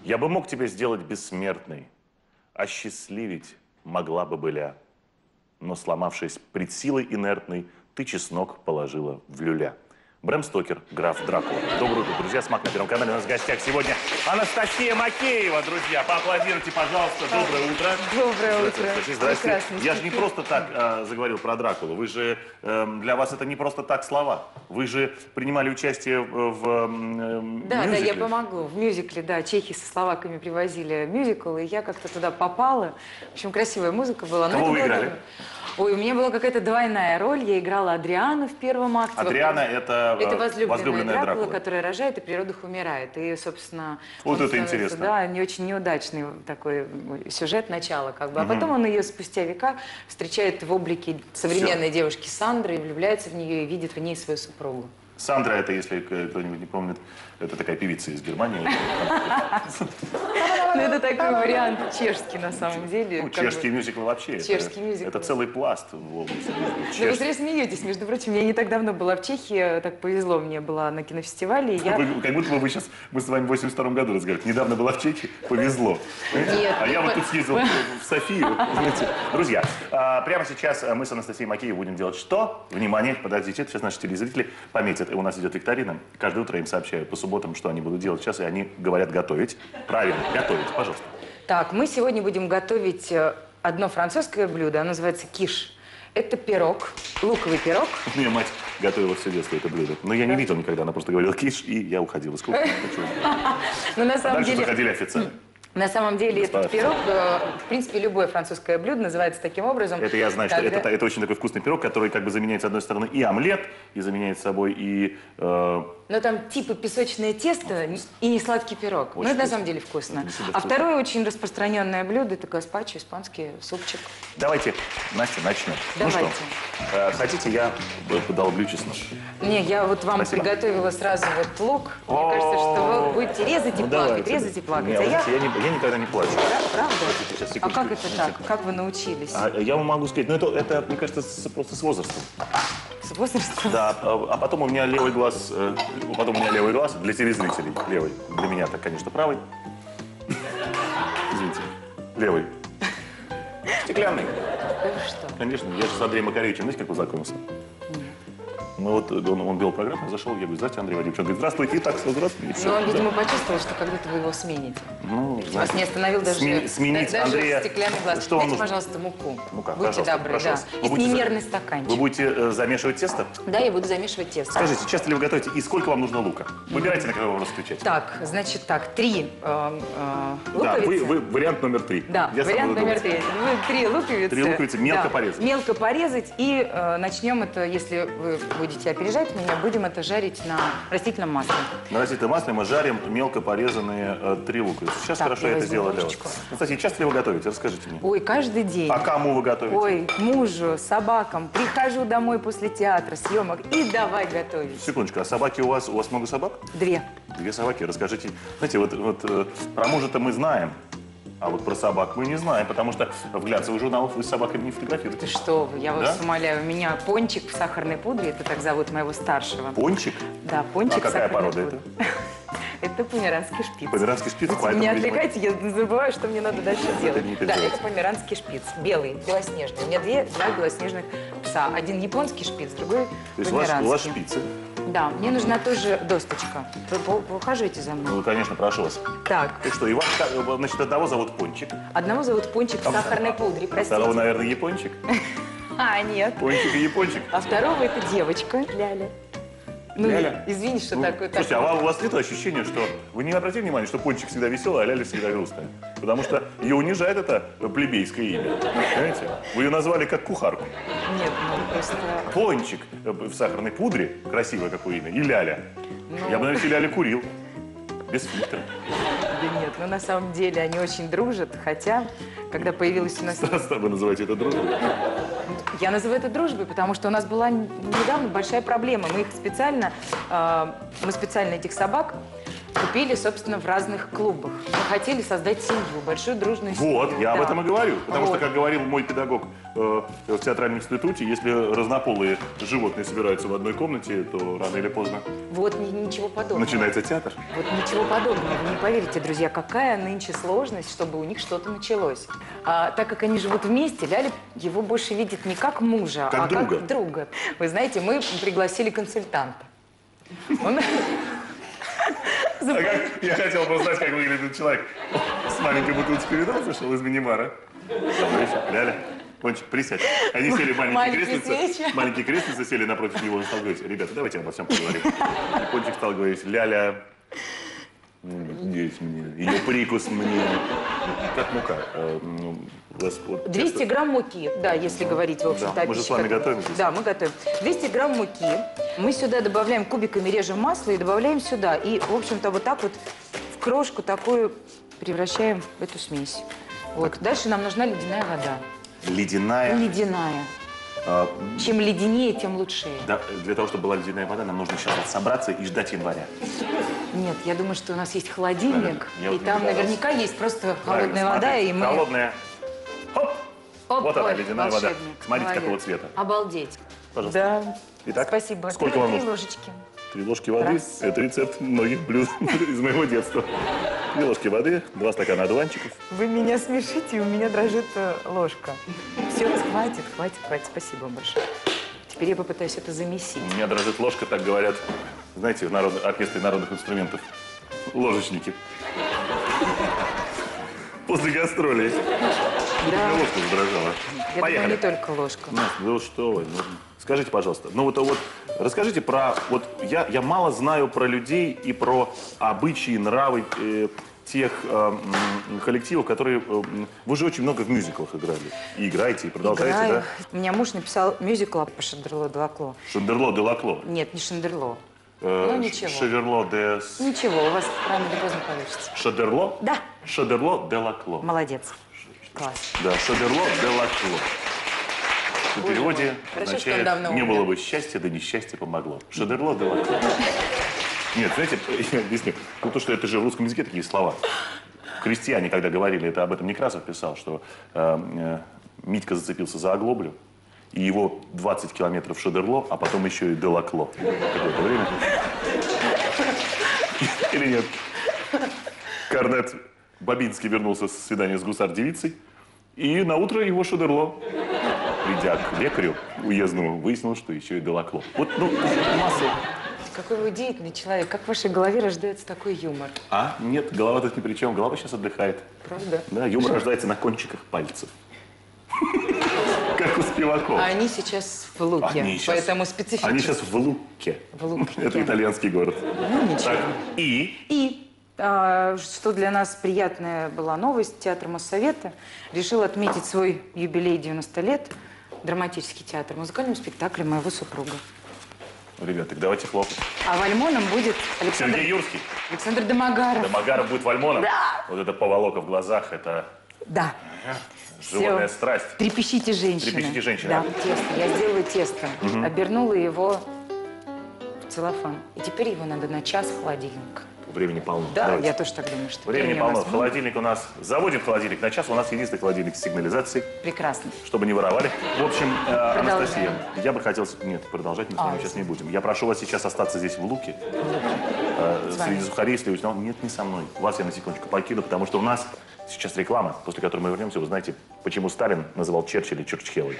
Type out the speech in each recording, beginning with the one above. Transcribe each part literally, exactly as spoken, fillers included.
Я бы мог тебя сделать бессмертной, осчастливить могла бы была. Но, сломавшись пред силой инертной, ты чеснок положила в люля. Брэм Стокер, граф Дракула. Доброе утро, друзья. Смак на Первом канале. У нас в гостях сегодня Анастасия Макеева, друзья. Поаплодируйте, пожалуйста. Доброе утро. Доброе утро. Здравствуйте. Здравствуйте. Я же не просто так э, заговорил про Дракулу. Вы же, э, для вас это не просто так слова. Вы же принимали участие в, в э, Да, мюзикле. да, я помогу. В мюзикле, да, чехи со словаками привозили мюзикл, и я как-то туда попала. В общем, красивая музыка была. Кого вы играли? Ой, у меня была какая-то двойная роль. Я играла Адриану в первом акте. Адриана – это, это возлюбленная, возлюбленная Дракула, Дракула, которая рожает и при родах умирает. И, собственно, вот это становится, интересно. Да, не очень неудачный такой сюжет начала, как бы. А угу. потом он ее спустя века встречает в облике современной Все. девушки Сандры и влюбляется в нее и видит в ней свою супругу. Сандра, это, если кто-нибудь не помнит, это такая певица из Германии. Ну, это такой вариант чешский, на самом деле. Ну, чешские мюзиклы вообще. Чешский мюзикл. Это целый пласт в области. Ну, вы зря смеетесь. Между прочим, я не так давно была в Чехии, так повезло мне, была на кинофестивале. Я... Вы, как будто бы вы сейчас, мы с вами в восемьдесят втором году разговариваем. Недавно была в Чехии, повезло. Нет. А я вот тут съездил в Софию. Знаете. Друзья, прямо сейчас мы с Анастасией Макеевой будем делать что? Внимание, подождите, сейчас наши телезрители пометят. У нас идет викторина. Каждое утро им сообщают по субботам, что они будут делать сейчас, и они говорят готовить. Правильно, готовить, пожалуйста. Так, мы сегодня будем готовить одно французское блюдо, оно называется киш. Это пирог, луковый пирог. У меня мать готовила все детство это блюдо. Но я не видел никогда, она просто говорила киш, и я уходил из кухни. Но на самом Дальше деле... заходили офицеры. На самом деле Господа. этот пирог, в принципе, любое французское блюдо называется таким образом. Это я знаю, когда... что это, это очень такой вкусный пирог, который как бы заменяет, с одной стороны, и омлет, и заменяет собой и... Э... Но там типа песочное тесто и не сладкий пирог. Очень Но это на вкусно. самом деле вкусно. А вкусно. Второе очень распространенное блюдо – это гаспачо, испанский супчик. Давайте, Настя, начнем. Давайте. Ну что, э, хотите, я подолблю чеснок? Не, я вот вам Спасибо. приготовила сразу вот лук. Мне кажется, что вы будете резать и ну, плакать, давайте. резать и плакать. Не, а я... я, не, я никогда не плачу. Правда? Сейчас, А как это так? Как вы научились? А, я вам могу сказать, ну это, это мне кажется, с, просто с возрастом. С возрастом? Да, а, а потом у меня левый глаз, э, потом у меня левый глаз, для телезрителей левый, для меня так, конечно, правый. Извините, левый. Стеклянный. Что? Конечно, я же с Андреем Макаревичем, знаете, как познакомился? Ну вот он, он вел программу, я зашел, я говорю, здравствуйте, Андрей Вадимович. Он говорит, здравствуйте, и так, здравствуйте. И все. Но он, Да. видимо, почувствовал, что когда-то вы его смените. Ну, Вас знаете, не остановил даже, сме- сменить даже Андрея. стеклянный глаз. Что вам Дайте, нужно? пожалуйста, муку. Мука, Будьте пожалуйста, добры, прошу да. вас. Вы И будете за- немерный стаканчик. Вы будете э, замешивать тесто? Да, я буду замешивать тесто. Скажите, часто ли вы готовите и сколько вам нужно лука? Выбирайте, на какой вопрос отвечать. Так, значит так, три э, э, Да, луковицы. вы, вы вариант номер три. Да, Я сам вариант буду номер думать. три. Вы три луковицы. Три луковицы мелко Да, порезать. Мелко порезать. И э, начнем это, если вы будете опережать меня, будем это жарить на растительном масле. На растительном масле мы жарим мелко порезанные э, три луковицы. Сейчас Так, хорошо я я это возьму сделаю для вас. ложечку. Кстати, часто ли вы готовите? Расскажите мне. Ой, каждый день. А кому вы готовите? Ой, мужу, собакам. Прихожу домой после театра, съемок и давай готовить. Секундочку, а собаки у вас, у вас много собак? Две. Две собаки, расскажите. Знаете, вот, вот э, про мужа-то мы знаем, а вот про собак мы не знаем, потому что в глянцевых журналах вы с собаками не фотографируете. Да что вы, я вас Да? умоляю, у меня Пончик в сахарной пудре, это так зовут моего старшего. Пончик? Да, Пончик А в какая сахарной порода пудре. Это померанский шпиц. Померанский шпиц, Вы поэтому, меня видимо, отвлекаете, я забываю, что мне надо дальше делать. не Да, переживайте. это померанский шпиц, белый, белоснежный. У меня две, два белоснежных пса. Один японский шпиц, другой То есть у вас, у вас померанский. шпицы. Да, мне нужна тоже досточка. Вы по- ухаживайте за мной. Ну, конечно, прошу вас. Так, И что, и вас, как, значит, одного зовут Пончик, одного зовут Пончик в сахарной пудре, простите. второго, наверное, Япончик. А, нет. Пончик и Япончик. А второго это девочка, Ляля. Ну, Ляля? извини, что Ну, такое. слушайте, а так. вам- у вас нет ощущения, что вы не обратили внимания, что Пончик всегда веселый, а Ляля всегда грустная? Потому что ее унижает это плебейское имя. Понимаете? Вы ее назвали как кухарку. Нет, ну просто... Пончик э, в сахарной пудре, красивое какое имя, и Ляля. Ну. Я бы, наверное, Ляля курил. Без фильтра. Да нет, ну на самом деле они очень дружат, хотя, когда появилась у нас... Вы называете это дружбой? Я называю это дружбой, потому что у нас была недавно большая проблема. Мы их специально, э, мы специально этих собак купили, собственно, в разных клубах. Мы хотели создать семью, большую дружную семью. Вот, я об Да. этом и говорю. Потому Вот. что, как говорил мой педагог э, в театральном институте, если разнополые животные собираются в одной комнате, то рано или поздно Вот ни- ничего подобного. начинается театр. Вот ничего подобного. Вы не поверите, друзья, какая нынче сложность, чтобы у них что-то началось. А, так как они живут вместе, Ляля его больше видит не как мужа, Как а друга. как друга. Вы знаете, мы пригласили консультанта. Он... А как- я хотел бы узнать, как выглядит человек. С маленькой бутылочкой вина зашел из мини-бара. Добрый вечер. Ляля, Пончик, присядь. Они сели в маленькие Маленькие крестницы. свечи. Маленькие крестницы сели напротив него. Он стал говорить: ребята, давайте обо всем поговорим. И Пончик стал говорить: Ляля, м, здесь мне, ее прикус мне. Как мука. Э, ну, вас вот двести тесто- грамм муки, да, если говорить, в общем-то, Да, мы же с вами описчика. готовим здесь. Да, мы готовим. двести грамм муки. Мы сюда добавляем кубиками, режем масло и добавляем сюда. И, в общем-то, вот так вот в крошку такую превращаем в эту смесь. Вот. Дальше нам нужна ледяная вода. Ледяная. Ледяная. э, Чем леденее, тем лучше. да, для того, чтобы была ледяная вода, нам нужно сейчас вот собраться и ждать января. Нет, я думаю, что у нас есть холодильник, Я и вот не там догадался. наверняка есть просто холодная Правильно, вода, смотрите, и мы... Холодная. Хоп! Оп, Вот она, ой, ледяная вода. волшебник, Смотрите, какого молодец. цвета. Обалдеть. Пожалуйста. Да. Итак, Спасибо. сколько Три- вам три нужно? ложечки. Три ложки воды. Раз. Это рецепт многих блюд из моего детства. Три ложки воды, два стакана одуванчиков. Вы меня смешите, у меня дрожит э, ложка. Все, хватит, хватит, хватит. Спасибо вам большое. Теперь я попытаюсь это замесить. У меня дрожит ложка, так говорят, знаете, в народ... оркестре народных инструментов. Ложечники. После гастролей. У Да. меня ложка задрожала. Я Поехали. думаю, не только ложка. Настя, ну что вы, ну, скажите, пожалуйста, ну вот, вот расскажите про, вот я, я мало знаю про людей и про обычаи, нравы э, тех э, м, коллективов, которые, э, м, вы же очень много в мюзиклах играли, и играете, и продолжаете, Играю. да? У меня муж написал мюзикл по Шандерло де Лакло. Шандерло де Лакло. Нет, не Шандерло. Э, Ну, ничего. Шеверло де... Ничего, у вас рано или поздно получится. Шадерло? Да. Шадерло де Лакло. Молодец. Класс. Да, Шадерло де Лакло. В Боже переводе мой. Хорошо, что означает он давно «не умер». было бы счастья, да несчастье помогло». Шадерло де Лакло. Нет, знаете, я объясню. Ну, то, что это же в русском языке такие слова. Крестьяне, когда говорили, это об этом Некрасов писал, что э, э, Митька зацепился за оглоблю, и его двадцать километров Шадерло, а потом еще и де Лакло. Какое-то время. Или нет? Корнет Бабинский вернулся с свидания с гусар-девицей, и на утро его Шадерло, придя к лекарю уездному, выяснилось, что еще и де Лакло. Вот, ну, масса... Какой вы удивительный человек. Как в вашей голове рождается такой юмор? А, нет, голова тут ни при чем. Голова сейчас отдыхает. Правда? Да, юмор рождается на кончиках пальцев. Как у Спивакова. А они сейчас в Луке, Они щас- поэтому специфически. Они сейчас в Луке. В Луке. Это итальянский город. Ну, ничего. Так, и... И, а, что для нас приятная была новость, театр Моссовета решил отметить свой юбилей девяносто лет, драматический театр, музыкальным спектаклем моего супруга. Ребята, так давайте хлопать. А вальмоном будет Александр, Сергей Юрский. Александр Домогаров. Домогаров будет вальмоном. Да. Вот это поволока в глазах, это Да. животная Всё. страсть. Трепещите, женщины. Трепещите, женщины. Да, тесто. Я сделала тесто. Обернула его в целлофан. И теперь его надо на час в холодильник. Времени полно. Да, Давайте. я тоже так думаю, что Времени времени у полно. нас Холодильник у нас... Заводим холодильник на час. У нас единственный холодильник с сигнализацией, прекрасно. чтобы не воровали. В общем, э, Продолжаем. Анастасия, я бы хотел... с- Нет, продолжать мы с вами А, сейчас не будем. Я прошу вас сейчас остаться здесь в Луке. э, С вами. Среди сухарей, если вы... Нет, не со мной. Вас я на секундочку покину, потому что у нас сейчас реклама, после которой мы вернемся. Вы знаете, почему Сталин называл Черчилля Чурчхелой.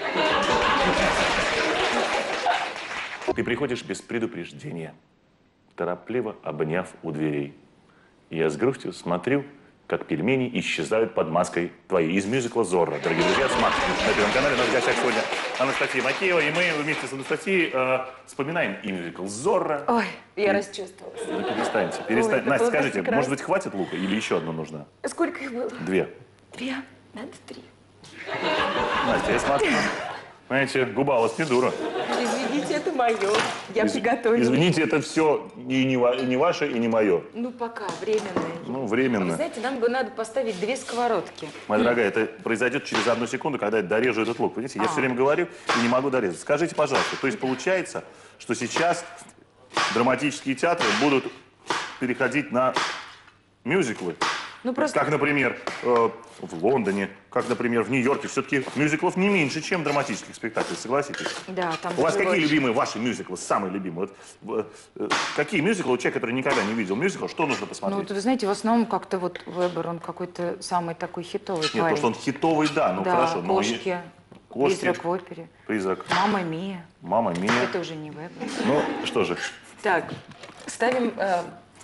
Ты приходишь без предупреждения, торопливо обняв у дверей. Я с грустью смотрю, как пельмени исчезают под маской твоей из мюзикла «Зорро». Дорогие друзья, смотрите на Первом канале. У нас в гостях сегодня Анастасия Макеева, и мы вместе с Анастасией э, вспоминаем и мюзикл «Зорро». Ой, я расчувствовалась. Ну, перестаньте, перестаньте. это Настя, было скажите, прекрасно. может быть, хватит лука или еще одна нужна? Сколько их было? Две. Две. Надо три. Настя, я смотрю, знаете, губа у вас не дура. Извините, это мое. Я Из- приготовила. Извините, это все и не, ва- и не ваше, и не мое. Ну, пока, временное. Ну, Вы временно. знаете, нам бы надо поставить две сковородки. Моя дорогая, это произойдет через одну секунду, когда я дорежу этот лук. Видите, я А. все время говорю и не могу дорезать. Скажите, пожалуйста, то есть получается, что сейчас драматические театры будут переходить на мюзиклы. Ну, просто... Как, например, э, в Лондоне, как, например, в Нью-Йорке. Все-таки мюзиклов не меньше, чем драматических спектаклей, согласитесь? Да, там... У вас какие очень... любимые ваши мюзиклы, самые любимые? Вот, э, какие мюзиклы у человека, который никогда не видел мюзикл, что нужно посмотреть? Ну, вот, вы знаете, в основном как-то вот Вебер, он какой-то самый такой хитовый Нет, парень. то, что он хитовый, да, ну да, хорошо. Но кошки, и... Кошки, призрак в опере. Призрак. Мама Мия. Мама Мия. Это уже не Вебер. Ну, что же. Так, ставим э,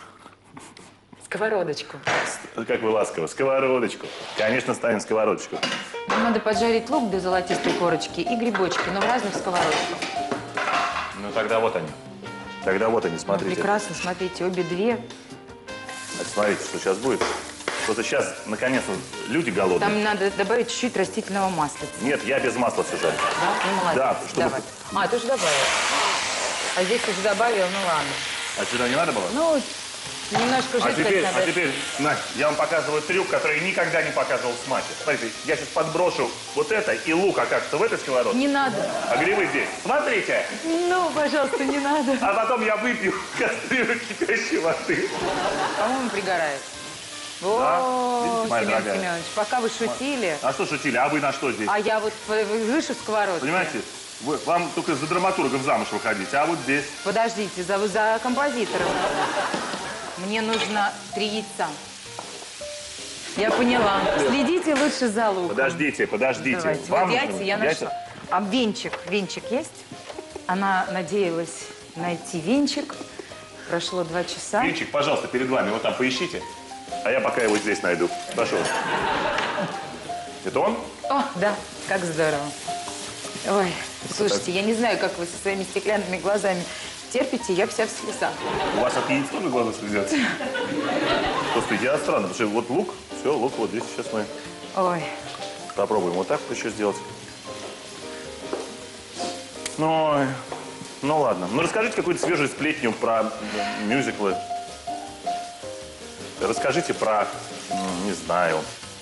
сковородочку. Как вы ласково. Сковородочку. Конечно, ставим сковородочку. Нам надо поджарить лук до золотистой корочки и грибочки, но в разных сковородках. Ну, тогда вот они. Тогда вот они, смотрите. Прекрасно, смотрите, обе две. Значит, смотрите, что сейчас будет. Просто сейчас, наконец-то, люди голодные. Там надо добавить чуть-чуть растительного масла. Нет, я без масла все жарю. Да? Ну, молодец. Да, чтобы... Давай. А, ты уже добавил. А здесь уже добавил, ну ладно. А сюда не надо было? Ну, немножко А жидкость теперь, надо. а теперь, Настя, я вам показываю трюк, который я никогда не показывал в смаке. Смотрите, я сейчас подброшу вот это, и лук окажется в этой сковородке. Не надо. А грибы здесь. Смотрите. Ну, пожалуйста, не надо. А потом я выпью кастрюлю кипящей воды. По-моему, пригорает. Да? О, Видите, моя Семен дорогая? Семенович, пока вы шутили, А что шутили? А вы на что здесь? а я вот в- выше сковородки. Понимаете, вы- вам только за драматургов замуж выходить, а вот здесь. Подождите, за, за композитором. Мне нужно три яйца. Я поняла. Следите лучше за луком. Подождите, подождите. Давайте. Вам Вот нужно яйца я яйца? нашла. А венчик? Венчик есть? Она надеялась найти венчик. Прошло два часа. Венчик, пожалуйста, перед вами. Вот там поищите. А я пока его здесь найду. Прошу. Это он? О, да, как здорово. Ой, слушайте, я не знаю, как вы со своими стеклянными глазами терпите, я вся в слезах. У вас от яиц тоже глаза слезятся? Просто я странно, потому что вот лук, все, лук вот здесь. Сейчас мы Ой, попробуем вот так вот еще сделать. Ну, ой, ну ладно. Ну расскажите какую-то свежую сплетню про э, мюзиклы. Расскажите про, м, не знаю.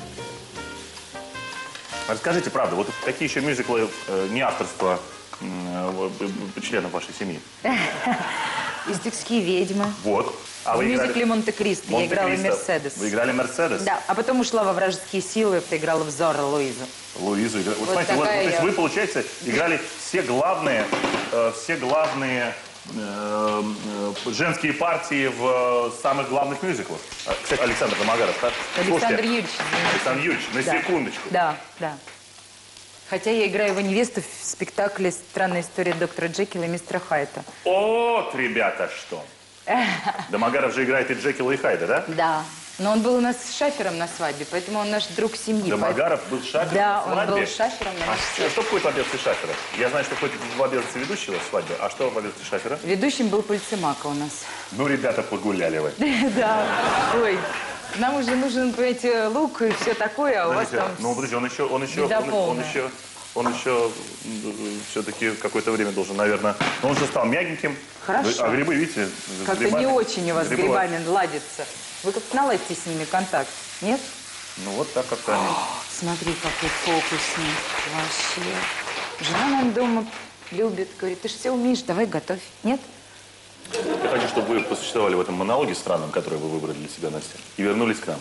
Расскажите, правда, вот какие еще мюзиклы э, не авторства м, э, членов вашей семьи? «Издюкские ведьмы». Вот. А В вы играли... мюзикле «Монте-Кристо» я играла «Монте-Кристо». Мерседес. Вы играли Мерседес? Да, а потом ушла во «Вражеские силы», поиграла в Зорро Луизу. Луизу играли. Вот, Вот смотрите, вот, такая то есть я. вы, получается, играли все главные, э, все главные э, э, женские партии в э, самых главных мюзиклах. А, кстати, Александр Домогаров, да? Александр Слушайте, Юрьевич. извините. Александр Юрьевич, на Да. секундочку. Да, да. Хотя я играю его невесту в спектакле «Странная история доктора Джекила и мистера Хайта». Вот, ребята, что. Домогаров же играет и Джекила, и Хайда, да? Да. Но он был у нас с шафером на свадьбе, поэтому он наш друг семьи. Домогаров был шафером Да, на он свадьбе? был шафером на А нашей что, свадьбе. что входит в обязанности шафера? Я знаю, что входит в обязанности ведущего свадьбы. А что в обязанности шафера? Ведущим был Пальцемака у нас. Ну, ребята, погуляли вы. Да. Ой, нам уже нужен, понимаете, лук и все такое, а у вас Подождите, там... ну, подожди, он еще, он еще, беда он, он полная. еще, он еще все-таки какое-то время должен, наверное, но он же стал мягеньким. Хорошо. Вы- А грибы, видите, с Как-то грибами- не очень у вас с грибы- грибами ладится. Вы как-то наладите с ними контакт, нет? Ну, вот так как-то они. Смотри, какой фокусник вообще. Жена нам дома любит, говорит, ты же все умеешь, давай готовь. Нет? Я хочу, чтобы вы посуществовали в этом монологе странном, который вы выбрали для себя, Настя, и вернулись к нам.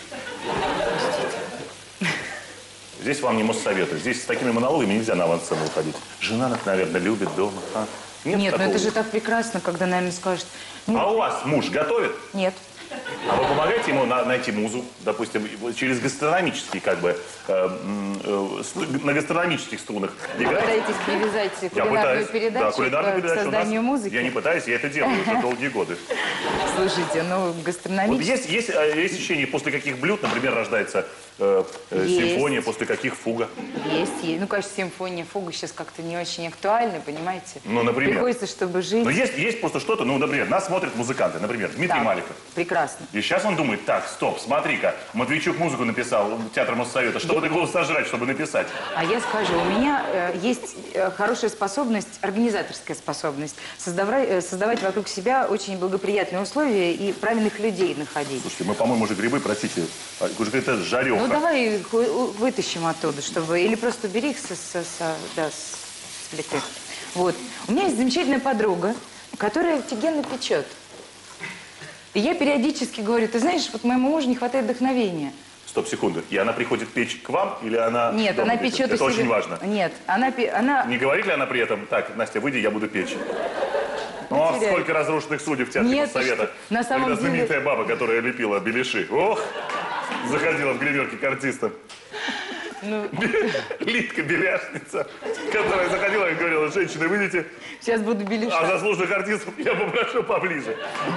Здесь вам не Моссоветы. Здесь с такими монологами нельзя на авансцену выходить. Жена, наверное, любит дома. А? Нет, Нет, ну такого? это же так прекрасно, когда, наверное, скажет, ну, А у вас муж готовит? нет. А вы помогаете ему на- найти музу, допустим, через гастрономические, как бы, э, м, э, с- на гастрономических струнах играть? Пытаетесь привязать Я кулинарную пытаюсь. передачу Да, кулинарную к, к передачу у нас- созданию музыки? Я не пытаюсь, я это делаю уже долгие годы. Слушайте, ну, Вот гастрономически... есть, есть, э, есть ощущение, после каких блюд, например, рождается э, э, Есть. симфония, после каких фуга. Есть, есть. Ну, конечно, симфония, фуга сейчас как-то не очень актуальны, понимаете? Ну, например. Приходится, чтобы жить... Но есть, есть просто что-то, ну, например, нас смотрят музыканты, например, Дмитрий Так, Маликов. прекрасно. И сейчас он думает, так, стоп, смотри-ка, Матвейчук музыку написал, театр Моссовета, что бы такого сожрать, чтобы написать? А я скажу, у меня э, есть э, хорошая способность, организаторская способность, создавать, э, создавать вокруг себя очень благоприятные условия и правильных людей находить. Слушайте, мы, по-моему, уже грибы, простите, а, уже какая-то жареха. Ну, давай их вы- у- вытащим оттуда, чтобы... Или просто убери их со, со- со- да, с с плиты. Вот. У меня есть замечательная подруга, которая офигенно печет. И я периодически говорю, ты знаешь, вот моему мужу не хватает вдохновения. Стоп, секунду. И она приходит печь к вам или она... Нет, дома она печет у Это себя. очень важно. Нет, она... пе- она... Не говорит ли она при этом, так, Настя, выйди, я буду печь? Ох, теряет. сколько разрушенных судеб в театре Нет, ты Моссовета. что? На самом Когда деле- знаменитая баба, которая лепила беляши, ох, заходила в гримерки к артистам. Ну, Лидка Беляшница, которая заходила и говорила, женщины, выйдите, сейчас буду а беляшать. заслуженных артистов я попрошу поближе.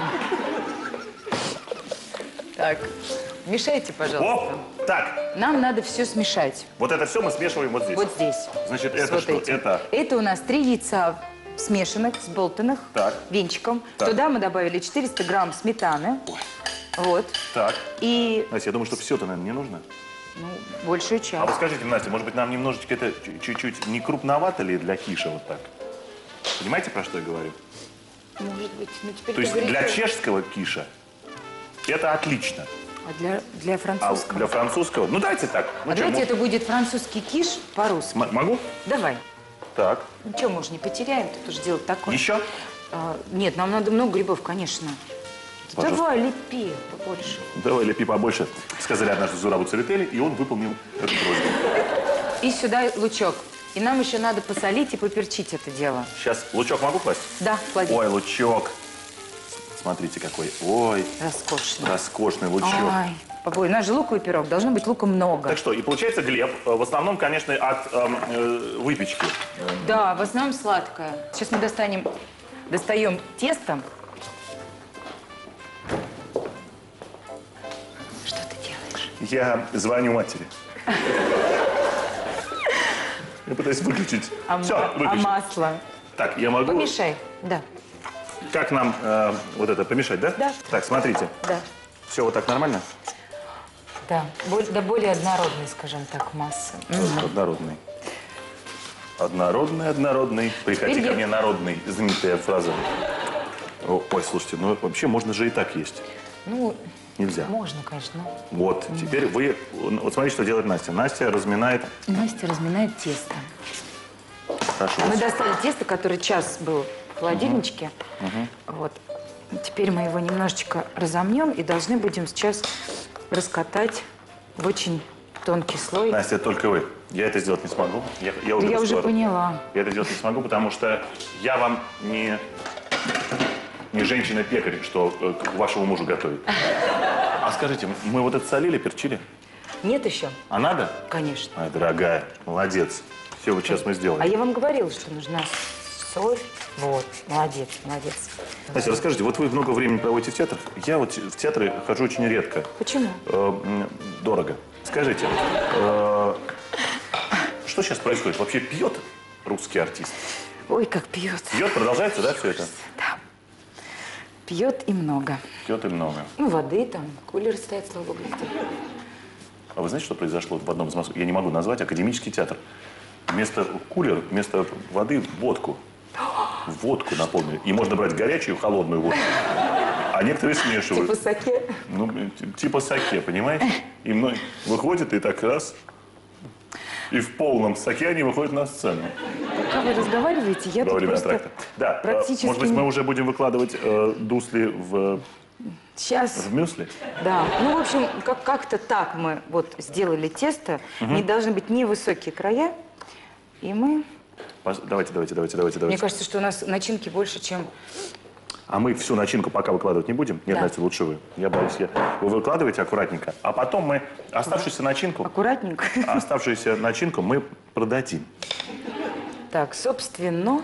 Так, мешайте, пожалуйста. Оп, так, Нам надо все смешать. вот это все мы смешиваем вот здесь. Вот здесь. Значит, С это вот что? этим. Это... Это у нас три яйца смешанных, сболтанных, Так. венчиком. Так. Туда мы добавили четыреста грамм сметаны. Вот. Так. И, Настя, я думаю, что все-то, наверное, не нужно. ну, большую А часть. вот скажите, Настя, может быть, нам немножечко это чуть-чуть не крупновато ли для киша вот так? Понимаете, про что я говорю? Может быть. Ну, теперь То есть ты говоришь, для что- чешского киша это отлично. А для, для А французского? для французского? Ну, давайте так. Ну, А чё, давайте ну, это будет французский киш по-русски. м- Могу? Давай. Так. Ничего, мы же не потеряем, тут уж делать такое. Еще? А, нет, нам надо много грибов, конечно. Пожалуйста. Давай, лепи побольше. Давай, лепи побольше. Сказали однажды Зурабу Церетели, и он выполнил эту просьбу. И сюда лучок. И нам еще надо посолить и поперчить это дело. Сейчас лучок могу класть? Да, клади. Ой, лучок. Смотрите, какой. Ой, Роскошно. роскошный лучок. Ой, побой. У нас же луковый пирог, должно быть лука много. Так что, и получается Глеб, э, в основном, конечно, от эм, э, выпечки. Да, в основном сладкое. Сейчас мы достанем, достаем тесто. Что ты делаешь? Я звоню матери. Я пытаюсь выключить. А, Все, ма- а выключил. масло? Так, я могу... Помешай. Да, Как нам э, вот это помешать, да? Да. Так, смотрите. да. Все вот так нормально? Да, боль- да более однородной, скажем так, массы. Однородный. Однородный, однородный. Приходи Теперь ко я- мне, народный. Знаменитая фраза. О, ой, слушайте, ну вообще можно же и так есть. Ну, Нельзя. можно, конечно. Вот, теперь вы... Вот смотрите, что делает Настя. Настя разминает... Настя разминает тесто. Хорошо. Мы достали тесто, которое час был в холодильничке. Вот. Теперь мы его немножечко разомнем и должны будем сейчас раскатать в очень тонкий слой. Настя, только вы. Я это сделать не смогу. Я, я уже, Я уже скоро. поняла. Я это сделать не смогу, потому что я вам не, не женщина-пекарь, что э, к вашему мужу готовит. А скажите, мы вот это солили, перчили? Нет еще? А надо? Конечно. Ай, дорогая, молодец. Все, вот сейчас мы сделаем. А я вам говорила, что нужна соль. Вот, молодец, молодец. Настя, расскажите, вот вы много времени проводите в театрах. Я вот в театры хожу очень редко. Почему? Э, м, дорого. Скажите, э, что сейчас происходит? Вообще пьет русский артист? Ой, как пьет. Пьет, продолжается, да, все это? Да. Пьет и много. Пьет и много. Ну, воды там, кулер стоит, слава богу. А вы знаете, что произошло в одном из Москвы? Я не могу назвать, академический театр. Вместо кулера, вместо воды водку. Водку наполнили. И можно брать горячую, холодную водку. А некоторые смешивают. Типа саке. Ну, т- типа саке, понимаете? И мной выходит и так раз. И в полном саке они выходят на сцену. Пока вы разговариваете, я Во тут время просто антракта. Да, э, практически... может быть, мы уже будем выкладывать э, дусли в, Сейчас, в мюсли? да. Ну, в общем, как- как-то так мы вот сделали тесто. Не должны быть невысокие края. И мы... Пос- Давайте, давайте, давайте, давайте, Мне давайте. кажется, что у нас начинки больше, чем... А мы всю начинку пока выкладывать не будем? Нет, Да. Настя, лучше вы. Я боюсь, я... Вы выкладываете аккуратненько, а потом мы оставшуюся начинку, Аккуратненько. оставшуюся начинку мы продадим. Так, собственно,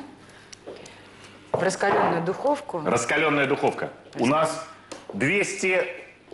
в раскаленную духовку. Раскаленная духовка. У нас двести,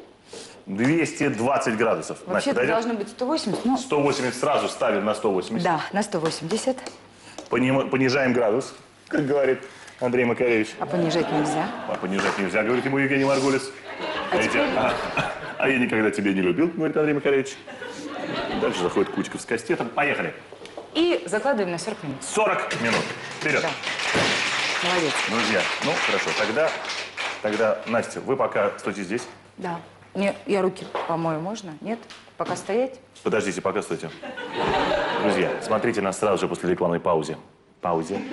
двести двадцать градусов. Настя, Вообще-то дойдет? должно быть сто восемьдесят, но... сто восемьдесят сразу ставим на сто восемьдесят. Да, на сто восемьдесят. Поним- Понижаем градус, как говорит Андрей Макаревич. А понижать нельзя. А понижать нельзя, говорит ему Евгений Маргулис. А Знаете, теперь- а, а я никогда тебя не любил, говорит Андрей Макаревич. Дальше заходит Кучков с кастетом. Поехали. И закладываем на сорок минут. сорок минут. Вперед. Да. Молодец. Друзья, ну хорошо, тогда, тогда, Настя, вы пока стойте здесь. Да. Мне, я руки помою, можно? Нет? Пока стоять? Подождите, пока стойте. Друзья, смотрите нас сразу же после рекламной паузы. Паузе.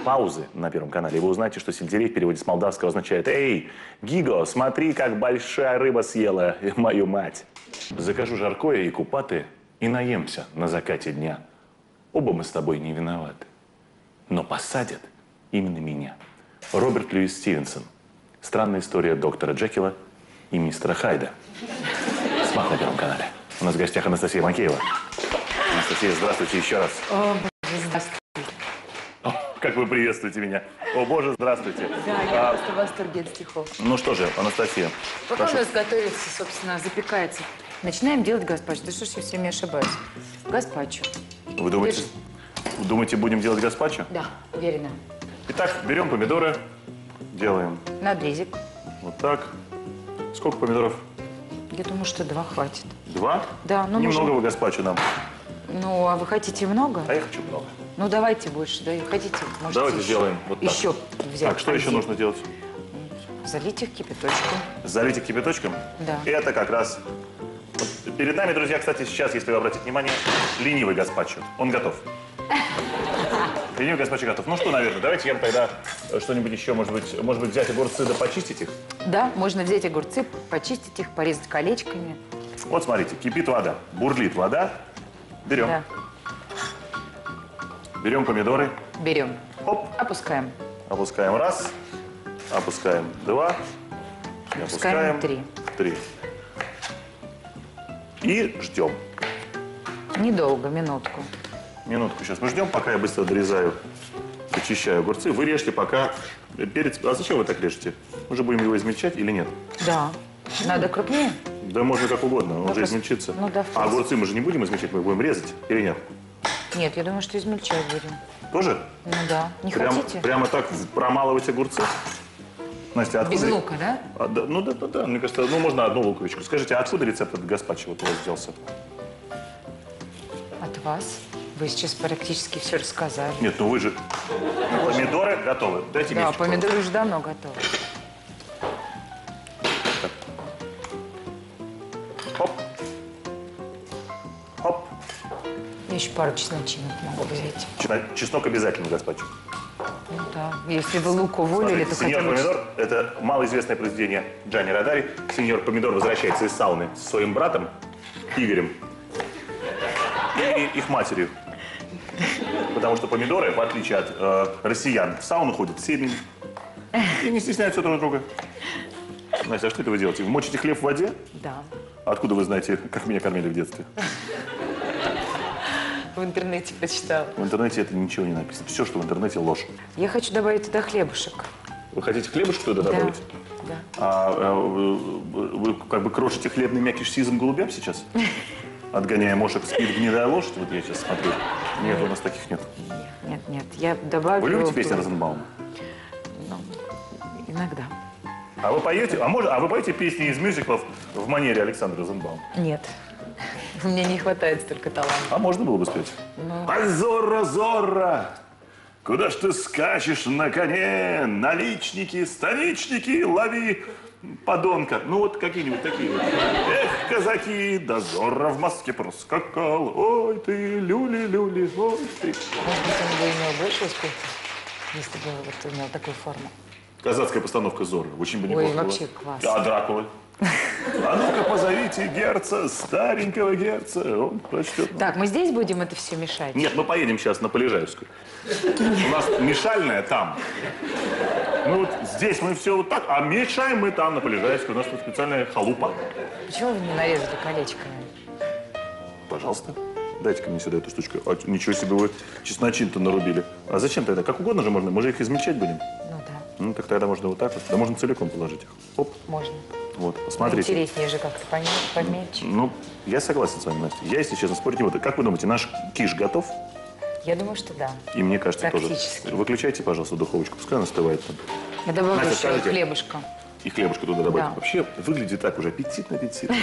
паузы на Первом канале, вы узнаете, что сельдерей в переводе с молдавского означает «Эй, Гиго, смотри, как большая рыба съела мою мать». Закажу жаркое и купаты и наемся на закате дня. Оба мы с тобой не виноваты. Но посадят именно меня. Роберт Льюис Стивенсон. Странная история доктора Джекила и мистера Хайда. Смак на Первом канале. У нас в гостях Анастасия Макеева. Анастасия, здравствуйте еще раз. О, боже, здравствуйте. О, как вы приветствуете меня. О, боже, здравствуйте. Да, я А, просто в восторге от стихов. ну что же, Анастасия, Пока прошу. у нас готовится, собственно, запекается, начинаем делать гаспачо. Да что ж я все время ошибаюсь? Гаспачо. Вы думаете, вы думаете, будем делать гаспачо? Да, уверена. Итак, берем помидоры, делаем Надрезик. вот так. Сколько помидоров? Я думаю, что два хватит. Два? Да, ну, Немного можем- вы гаспачо нам. Ну, а вы хотите много? А я хочу много. Ну, давайте больше, да, хотите, можете Давайте еще, сделаем вот так. еще взять. Так, что еще один. нужно делать? Залить их кипяточком. Залить их кипяточком? Да. Это как раз... Вот перед нами, друзья, кстати, сейчас, если вы обратите внимание, ленивый гаспачо. Он готов. Ленивый гаспачо готов. Ну что, наверное, давайте я тогда что-нибудь еще, может быть, может быть, взять огурцы да почистить их. Да, можно взять огурцы, почистить их, порезать колечками. Вот смотрите, кипит вода, бурлит вода. Берем. Да, Берем помидоры. берем, Оп. опускаем. Опускаем раз. Опускаем два. И Опускаем три. Три. И ждем. Недолго, минутку. Минутку сейчас мы ждем, пока я быстро дорезаю, очищаю огурцы. Вы режьте пока перец. А зачем вы так режете? Мы же будем его измельчать или нет? Да. Надо крупнее? Да можно как угодно, он Ну, же просто- измельчится. ну да, в а принципе. огурцы мы же не будем измельчать, мы будем резать или нет? Нет, я думаю, что измельчать будем. Тоже? Ну да. Не Прям- хотите? Прямо так промалывать огурцы? Настя, откуда... Без лука, да? А, да, ну да, да, да, мне кажется, ну можно одну луковичку. Скажите, а откуда рецепт от гаспачо вот у вас взялся? От вас. Вы сейчас практически все рассказали. Нет, ну вы же... Помидоры готовы. Дайте Да, мисочку. помидоры уже давно готовы. Хоп. Хоп. Я еще пару чесночинок могу взять. Чена- Чеснок обязательно гаспачо. Ну да. Если вы лук уволили, то Сеньор хотя бы... Помидор – это малоизвестное произведение Джанни Родари. Сеньор Помидор возвращается из сауны со своим братом Игорем и их матерью. Потому что помидоры, в отличие от э, россиян, в сауну ходят семьями и не стесняются друг друга. Настя, а что это вы делаете? Вы мочите хлеб в воде? Да. Откуда вы знаете, как меня кормили в детстве? В интернете почитала. В интернете это ничего не написано. Все, что в интернете, ложь. Я хочу добавить туда хлебушек. Вы хотите хлебушек туда добавить? Да. А, а, вы, вы как бы крошите хлебный мякиш сизым голубям сейчас? Отгоняя мошек, спит гнедая лошадь? Вот я сейчас смотрю. Нет, у нас таких нет. Нет, нет, я добавлю... Вы любите в- песни Розенбаума? Ну, иногда. А вы поете, а, может, а вы поете песни из мюзиклов в манере Александра Розенбаума? Нет. Мне не хватает столько таланта. А можно было бы спеть? Ну. Ай, Зорро, Зорро, куда ж ты скачешь на коне? Наличники, станичники, лови подонка. Ну вот какие-нибудь такие вот. Эх, казаки, да Зорро в Москве проскакал. Ой ты, люли-люли, ой ты. Может быть, он бы имел больше успеха, если бы вот имел такую форму. Казацкая постановка Зорро. Очень бы Ой, неплохо было. вообще класс. А Дракулы? А ну-ка позовите герца, старенького герца. Он прочтет. Так, мы здесь будем это все мешать? Нет, мы поедем сейчас на Полежаевскую. У нас мешальная там. Ну вот здесь мы все вот так, а мешаем мы там на Полежаевской. У нас тут специальная халупа. Почему вы не нарезали колечками? Пожалуйста. Дайте-ка мне сюда эту штучку. А, ничего себе вы чесночин-то нарубили. А зачем тогда? Как угодно же можно. Мы же их измельчать будем. Ну да, Ну так тогда можно вот так вот. Да можно целиком положить их. Оп. можно. Вот, Но посмотрите. интереснее же как-то поме- помельче. Ну, я согласен с вами, Настя. Я, если честно, спорить не буду. Как вы думаете, наш киш готов? Я думаю, что да. И мне кажется, тоже. Практически. Выключайте, пожалуйста, духовочку. Пускай она остывает там. Я добавлю Настя, еще скажите. хлебушка. И хлебушка туда добавить. Да. Вообще выглядит так уже аппетитно-аппетитно.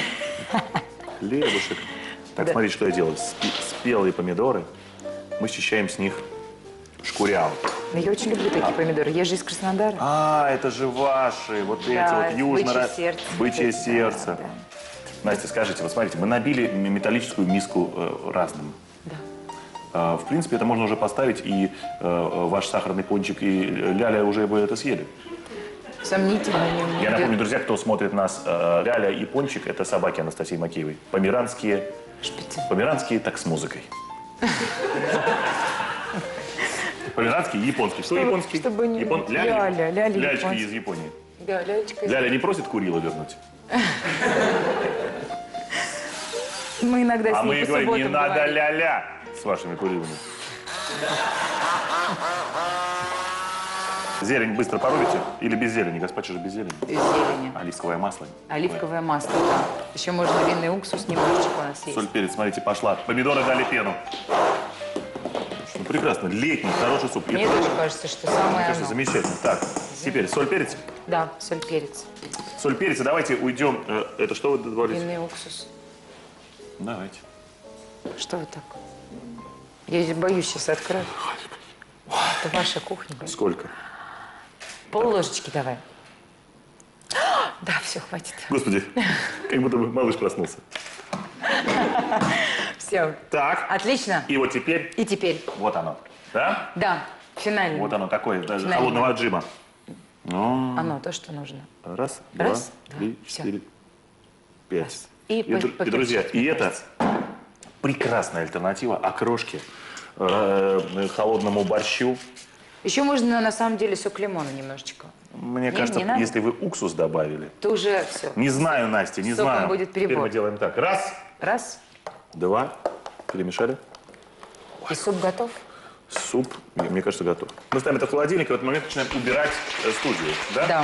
Хлебушек. Так, Да. смотрите, что я делаю. Спе- Спелые помидоры. Мы счищаем с них шкурял. Но я очень люблю такие помидоры. Я же из Краснодара. А, это же ваши. Вот Да, эти вот южно... бычье сердце. Бычье Да, сердце. да. Настя, скажите, вот смотрите, мы набили м- металлическую миску э, разным. Да. А, в принципе, это можно уже поставить, и э, ваш сахарный пончик, и Ляля уже бы это съели. Сомнительно. Не, не Я напомню, друзья, кто смотрит нас, э, Ляля и пончик – это собаки Анастасии Макеевой. Померанские, Шпицы. померанские так с музыкой. Померанский и японский. Что японский? чтобы не- Япон- Ляля, Ляля Лялечка японский. из Японии. Да, Лялечка. Ляля не просит Курила вернуть? Мы иногда А с ней мы по говорим, не субботам надо говорим. ля-ля с вашими Курилами. Зелень быстро порубите? Или без зелени? Гаспачо же без зелени. Без зелени. Оливковое масло. Оливковое масло, да. Еще можно винный уксус немножечко у нас есть. Соль, перец, смотрите, пошла. Помидоры дали пену. Ну, прекрасно. Летний, хороший суп. Мне Это, тоже кажется, что самое мне кажется, оно. замечательно. Так, теперь соль, перец. Да, соль, перец. Соль, перец. И давайте уйдем. Э, Это что вы добавили? Винный уксус. Давайте. Что вы так? Я здесь боюсь сейчас открыть. Это ваша кухня. Сколько? Пол ложечки давай. Да, все, хватит. Господи, как будто бы малыш проснулся. Все. Так. Отлично. И вот теперь, И теперь. вот оно. Да? Да, финально. Вот оно такое, даже Финально. холодного отжима. Ну, Оно, то, что нужно. раз, Раз, два, три, два, всё. четыре, пять. И И, по- дру- по и, друзья, перчику, и это прекрасная альтернатива окрошке, э, холодному борщу. Еще можно, на самом деле, сок лимона немножечко. Мне Не, кажется, не надо? если вы уксус добавили. То уже все. Не знаю, Настя, не С соком знаю. будет Теперь перебор. мы делаем так. Раз, Раз. два, перемешали. И суп готов. Суп, мне мне кажется, готов. Мы ставим это в холодильник, и в этот момент начинаем убирать э, студию. Да? Да.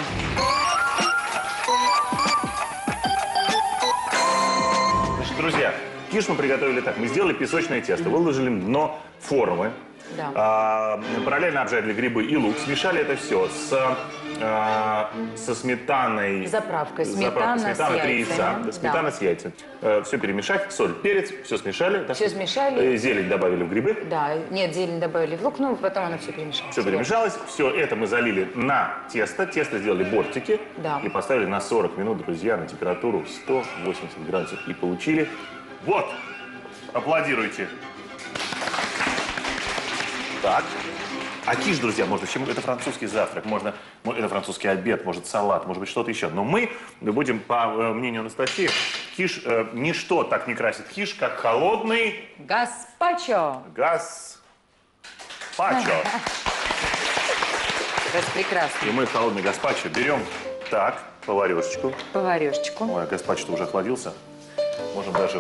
Значит, друзья, киш мы приготовили так. Мы сделали песочное тесто, выложили на дно формы. Да. А, параллельно обжарили грибы и лук. Смешали это все с, а, со сметаной. Заправкой. Заправкой. Сметана с Сметана, три яйцами. яйца. Да. Сметана с яйцами. все перемешать. Соль, перец. Все смешали. Всё смешали. Э, Зелень добавили в грибы. Да, нет, зелень добавили в лук, ну, потом оно все перемешалось. Все перемешалось. Все это мы залили на тесто. Тесто сделали бортики. Да. И поставили на сорок минут, друзья, на температуру сто восемьдесят градусов. И получили. Вот. Аплодируйте. Так. А киш, друзья, можно чем? Это французский завтрак, можно, мо- это французский обед, может салат, может быть что-то еще. Но мы будем, по э, мнению Анастасии, киш, э, ничто так не красит киш, как холодный Гаспачо. газ пачо. Это прекрасно. И мы холодный гаспачо берем так, поварешечку. Поварешечку. Ой, гаспачо уже охладился. Можем даже...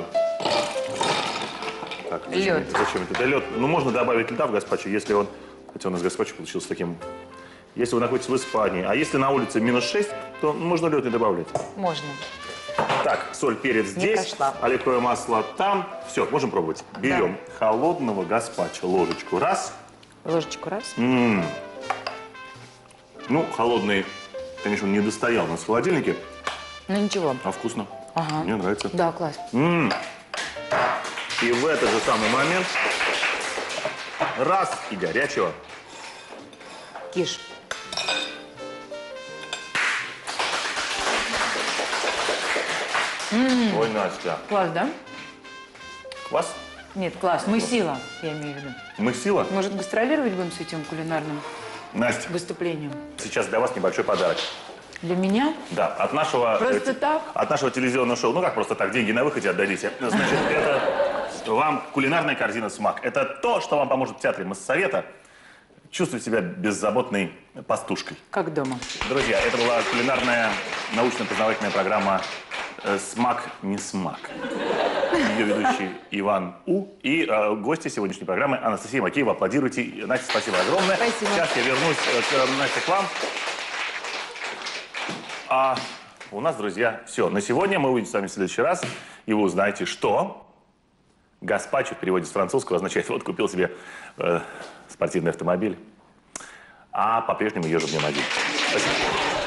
Так, зачем Лёд. это? Зачем это? Да лед. Ну, можно добавить льда в гаспачо, если он... Хотя у нас гаспачо получился таким... Если вы находитесь в Испании, а если на улице минус шесть, то можно лед не добавлять. Можно. Так, соль, перец Не здесь, прошла. оливковое масло там. Все, можем пробовать. Берем холодного гаспачо, ложечку раз. Ложечку раз. М. Ну, холодный, конечно, он не достоял у нас в холодильнике, Ну ничего. а вкусно. Ага. Мне нравится. Да, класс. М. И в этот же самый момент раз и горячего. Киш. Ой, Настя. Класс, да? Квас? Нет, класс. Мы сила, я имею в виду. Мы сила. Может, гастролировать будем с этим кулинарным Настя, выступлением? сейчас для вас небольшой подарок. Для меня? Да, от нашего... Просто э, так? От нашего телевизионного шоу. Ну как просто так, деньги на выходе отдадите. Значит, это вам кулинарная корзина «Смак». Это то, что вам поможет в театре Моссовета чувствовать себя беззаботной пастушкой. Как дома. Друзья, это была кулинарная научно-познавательная программа э, «Смак не смак». Ее ведущий Иван У. И э, гости сегодняшней программы Анастасия Макеева. Аплодируйте. Настя, спасибо огромное. Спасибо. Сейчас я вернусь э, к Насте, к вам. А у нас, друзья, все. На сегодня мы увидимся с вами в следующий раз. И вы узнаете, что гаспачо в переводе с французского означает «вот купил себе э, спортивный автомобиль». А по-прежнему езжу в нем один. Спасибо.